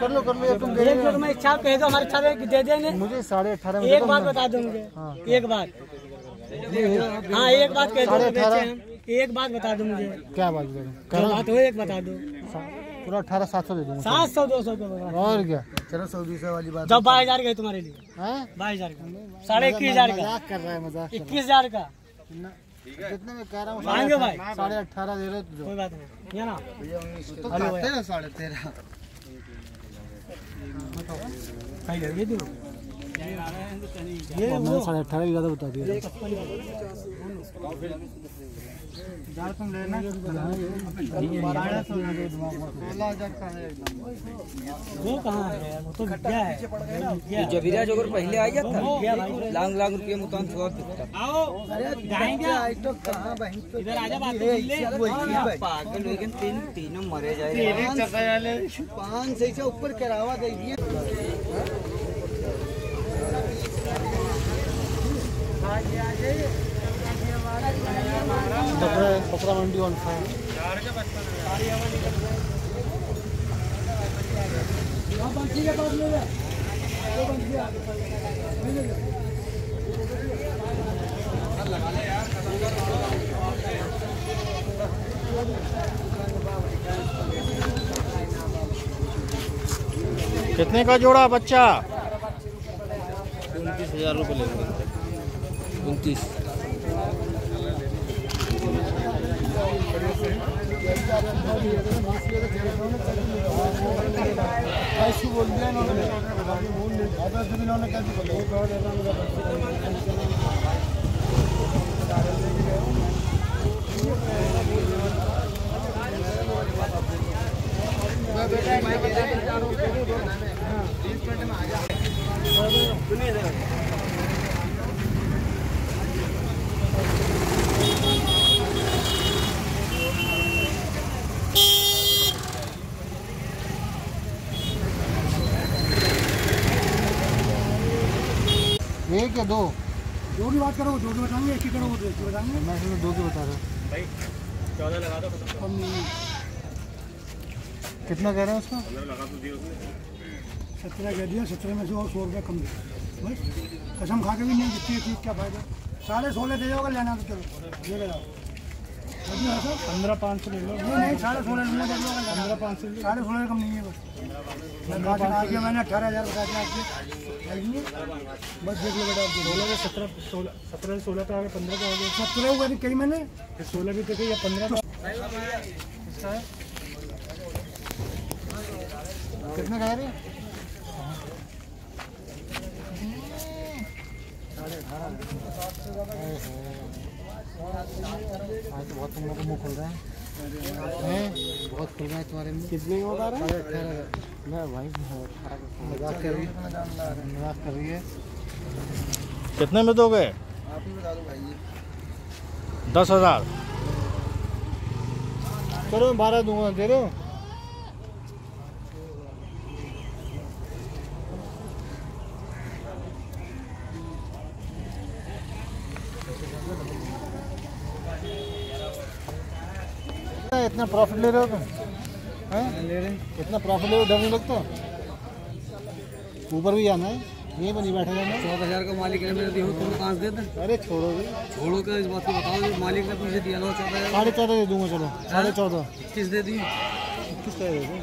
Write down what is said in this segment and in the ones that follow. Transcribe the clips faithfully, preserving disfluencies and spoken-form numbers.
कर लो कर लो तुम दे एक जो मैं इच्छा कह दो हमारे इच्छा दे देंगे। मुझे साढ़े अठारह एक बात बता दो मुझे, एक बात, हाँ एक बात कह दो, एक बात बता दो मुझे। क्या बात क्या बात हो, एक बता दो। पूरा अठारह सात सौ दे दूंगा। सात सौ दो सौ और क्या, चलो सौ बीस वाली बात। जब बाईस हजार का तुम्हारे लिए, बाईस हजार का, साढ़े इक्कीस हजार का मजाक कर रहा है, मजाक इक्कीस हजार का कितने में कह रहा हूँ, भाई साढ़े अठारह दे रहे। कोई बात नहीं ना, साढ़े तेरह ये दो, ये साढ़े अठारह भी ज्यादा बता दिया। तुम लेना वो कहाँ है, वो तो गया है। जबीरा जो पहले आ जाता लाख लाख रुपये मुतान इधर आजा, पागल लेकिन तीन तीनों मरे जाए। पाँच सौ से ऊपर करावा दे दिए। पकड़ा मंडी ऑन फायर। कितने का जोड़ा बच्चा? उनतीस हजार रुपये लेंगे। उनतीस ऐसी बोल दिया इन्होंने, इन्होंने क्या एक या दो? दो की बात करो, दो की बताएंगे, एक ही करो, एक ही बताएंगे। मैं इसमें दो की बता रहा हूँ भाई। चौदह लगा दो। कितना कह रहे हैं उसका? सत्रह कह दिया, सत्रह में से और सौ रुपया कम दे बस। कसम खा के भी नहीं, जितनी चीज़ क्या फायदा। साढ़े सोलह दे जाओगे, लेना तो चलो ले ले जाओ। पंद्रह पाँच सौ ले लो। नहीं नहीं, साढ़े सोलह लूँगा, पंद्रह पाँच सौ साढ़े सोलह कम नहीं है बस। मैंने अठारह हज़ार बता दिया आपसे, बस देख लो बेटा। सोलह से सत्रह, सोलह सत्रह से सोलह पे आ गए, पंद्रह पे आ गए। सत्रह हुआ नहीं कहीं मैंने, सोलह भी तो कहीं या पंद्रह। कितने कह रहे? साढ़े अठारह। आज तो बहुत तुम लोग को मुँह खुल रहा है, बहुत खुल रहा है तुम्हारे मुँह। कितने का बता रहे हैं? साढ़े अठारह। मैं भाई मजाक कर रही है, मजाक कर रही है। कितने में दोगे? आप ही बता दो भाई। दस हजार। चलो मैं बारह दूंगा, दे दो। इतना प्रॉफिट ले रहे हो तुम? हैं? ले रहे हैं। इतना प्रॉफिट ले रहे हो, डर नहीं लगता? ऊपर भी जाना है, यहीं पर नहीं बैठा जाना। चौदह हजार का मालिक ने मेरे दिया, तुम पाँच दे दे। अरे छोड़ो भी, छोड़ो का इस बात को बताओ, मालिक ने तुमसे दिया लो चौदह हजार। साढ़े चौदह दे दूंगा। चलो साढ़े चौदह। इक्कीस दे दी। इक्कीस का दे दो।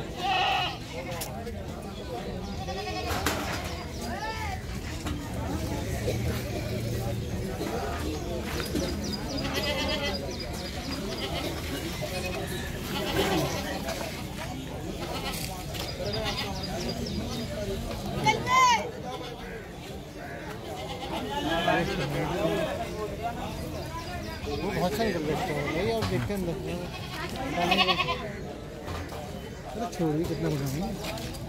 वो बहुत सारी कर सकते हैं नहीं, आप देखते हैं। छोड़िए कितना बताएंगे।